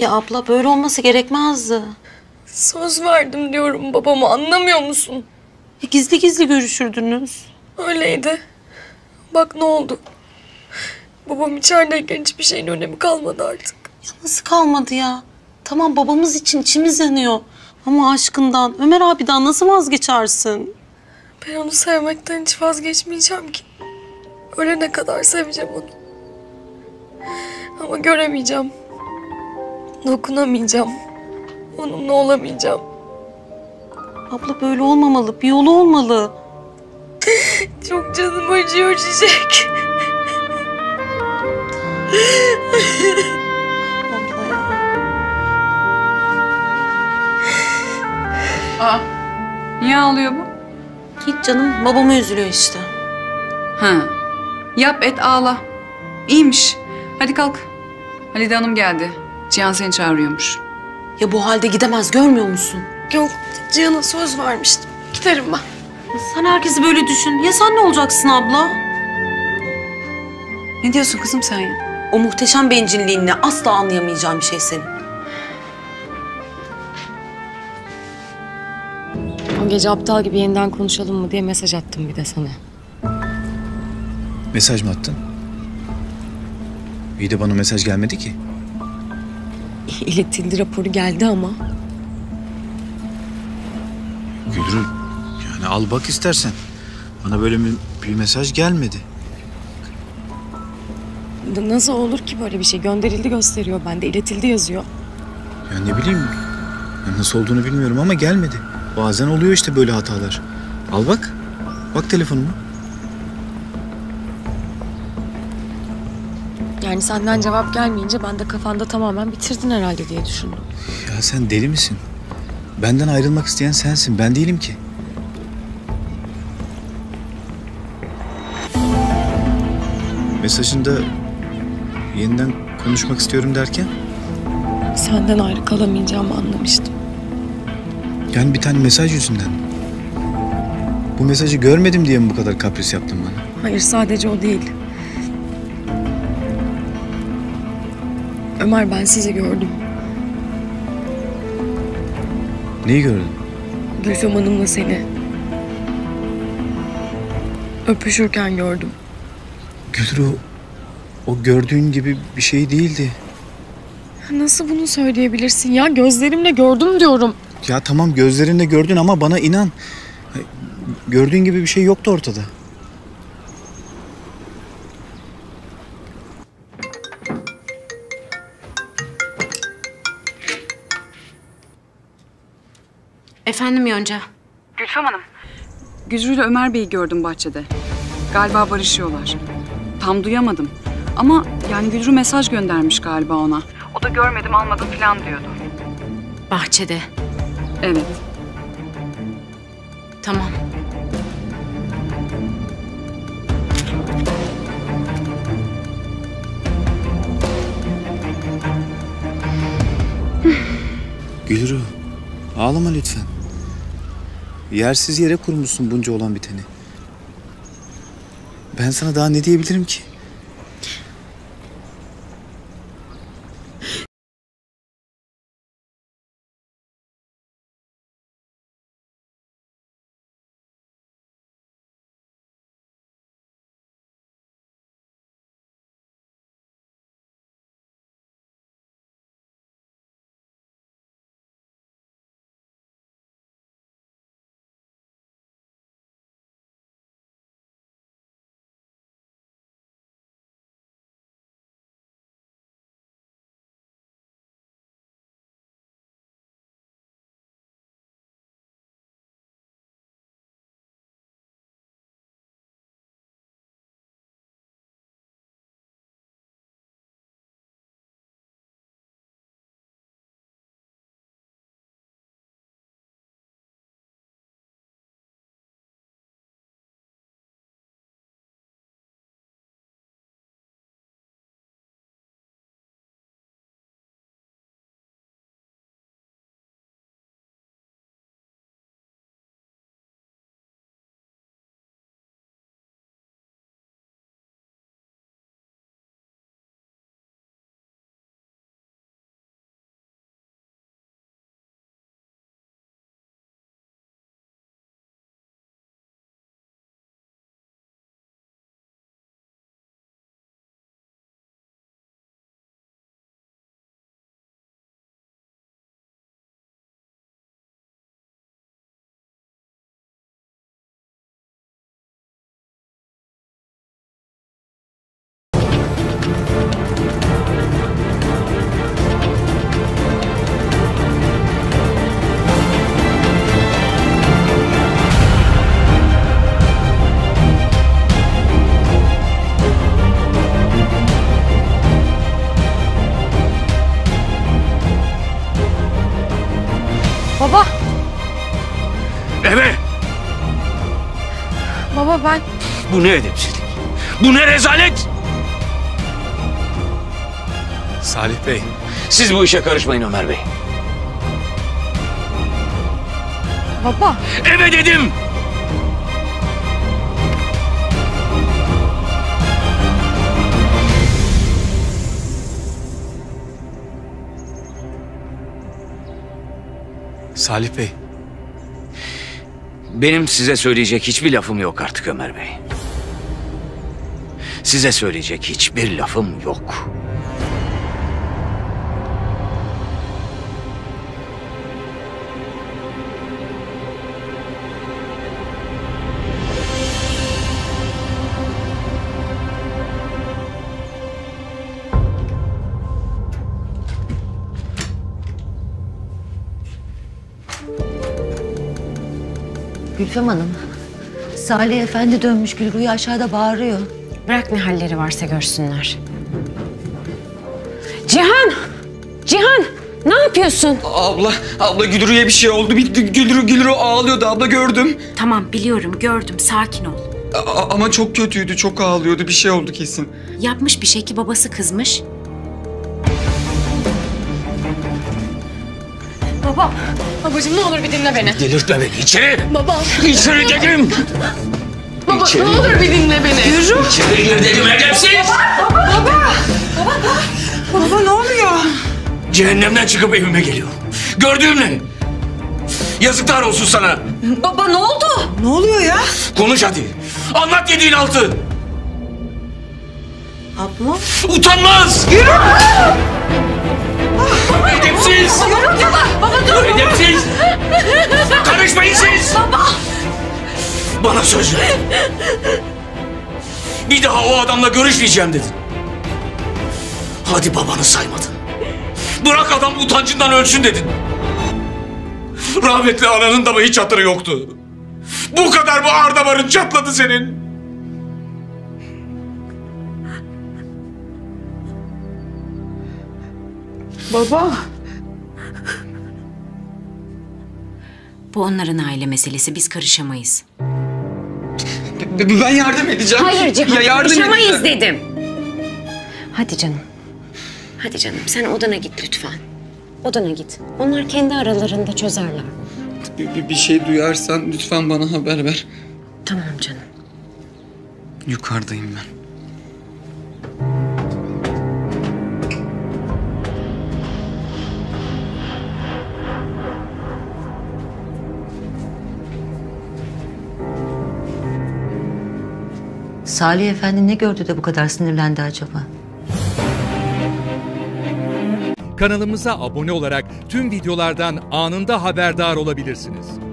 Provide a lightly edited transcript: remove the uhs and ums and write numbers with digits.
Ya abla böyle olması gerekmezdi. Söz verdim diyorum babama, anlamıyor musun? Gizli gizli görüşürdünüz. Öyleydi. Bak ne oldu. Babam içerideyken hiçbir şeyin önemi kalmadı artık. Ya nasıl kalmadı ya? Tamam babamız için içimiz yanıyor. Ama aşkından, Ömer abiden nasıl vazgeçersin? Ben onu sevmekten hiç vazgeçmeyeceğim ki. Ölene kadar seveceğim onu. Ama göremeyeceğim. Dokunamayacağım. Onunla olamayacağım. Abla böyle olmamalı, bir yolu olmalı. Çok canım acıyor Çiçek. Abla ya. Aa, niye ağlıyor bu? Hiç canım, babama üzülüyor işte. Ha, yap et ağla. İyiymiş. Hadi kalk. Halide Hanım geldi. Cihan seni çağırıyormuş. Ya bu halde gidemez, görmüyor musun? Yok, Cihan'a söz vermiştim. Giderim ben. Sen herkesi böyle düşün. Ya sen ne olacaksın abla? Ne diyorsun kızım sen ya? O muhteşem bencilliğinle asla anlayamayacağım bir şey senin. O gece aptal gibi yeniden konuşalım mı diye mesaj attım bir de sana. Mesaj mı attın? İyi de bana mesaj gelmedi ki. İletildi raporu geldi ama. Gülrü, yani al bak istersen. Bana böyle bir mesaj gelmedi. Nasıl olur ki böyle bir şey? Gönderildi gösteriyor bende. İletildi yazıyor. Ya ne bileyim, ya nasıl olduğunu bilmiyorum ama gelmedi. Bazen oluyor işte böyle hatalar. Al bak, bak telefonuma. Yani senden cevap gelmeyince ben de kafanda tamamen bitirdin herhalde diye düşündüm. Ya sen deli misin? Benden ayrılmak isteyen sensin, ben değilim ki. Mesajında yeniden konuşmak istiyorum derken? Senden ayrı kalamayacağımı anlamıştım. Yani bir tane mesaj yüzünden. Bu mesajı görmedim diye mi bu kadar kapris yaptın bana? Hayır, sadece o değil. Ömer, ben sizi gördüm. Neyi gördün? Gülfem Hanım'la seni. Öpüşürken gördüm. Gülru, o gördüğün gibi bir şey değildi. Nasıl bunu söyleyebilirsin ya? Gözlerimle gördüm diyorum. Ya tamam gözlerinle gördün ama bana inan. Gördüğün gibi bir şey yoktu ortada. Efendim Yonca? Gülfem Hanım. Güzrü ile Ömer Bey'i gördüm bahçede. Galiba barışıyorlar. Tam duyamadım. Ama yani Güzrü mesaj göndermiş galiba ona. O da görmedim almadım falan diyordu. Bahçede. Evet. Tamam. Gülru, ağlama lütfen. Yersiz yere kurmuşsun bunca olan biteni. Ben sana daha ne diyebilirim ki? ben... Bu ne edepsizlik? Bu ne rezalet? Salih Bey. Siz bu işe karışmayın Ömer Bey. Baba. Eve dedim. Salih Bey. Benim size söyleyecek hiçbir lafım yok artık Ömer Bey. Size söyleyecek hiçbir lafım yok. Gülfem Hanım, Salih Efendi dönmüş, Gülru'yu aşağıda bağırıyor. Bırak ne halleri varsa görsünler. Cihan! Cihan! Ne yapıyorsun? Abla Gülru'ya bir şey oldu. Gülru ağlıyordu abla, gördüm. Tamam biliyorum gördüm sakin ol. Ama çok kötüydü, çok ağlıyordu. Bir şey oldu kesin. Yapmış bir şey ki babası kızmış. Baba. Babacığım ne olur bir dinle beni. Delirtme beni. İçeri. Baba. İçeri dedim. Baba İçeri. ne olur bir dinle beni. Yürü. İçeri gir dedim edepsiz. Baba ne oluyor? Cehennemden çıkıp evime geliyor. Gördüğüm ne? Yazıklar olsun sana. Baba ne oldu? Ne oluyor ya? Konuş hadi. Anlat yediğin altı. Abla. Utanmaz. Yürü. Edepsiz. Baba dur. Edepsiz. Karışmayın siz. Baba. Bana söz ver. Bir daha o adamla görüşmeyeceğim dedin. Hadi babanı saymadın. Bırak adam utancından ölsün dedin. Rahmetli ananın da mı hiç hatırı yoktu? Bu kadar mı ardamarın çatladı senin? Baba. Bu onların aile meselesi biz karışamayız. Ben yardım edeceğim. Hayır Cihan Ya yardım karışamayız edeceğim. dedim. Hadi canım. Hadi canım sen odana git lütfen. Odana git. Onlar kendi aralarında çözerler. Bir şey duyarsan lütfen bana haber ver. Tamam canım. Yukarıdayım ben. Salih Efendi ne gördü de bu kadar sinirlendi acaba? Kanalımıza abone olarak tüm videolardan anında haberdar olabilirsiniz.